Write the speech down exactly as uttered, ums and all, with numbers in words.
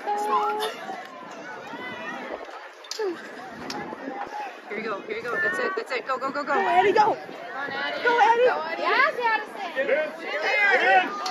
Here you go, here you go. That's it, that's it. Go, go, go, go. Go, Addie, go. Come on, Addie. Go, Addie. Go, Addie. Yes, Addison. Get in. Get in.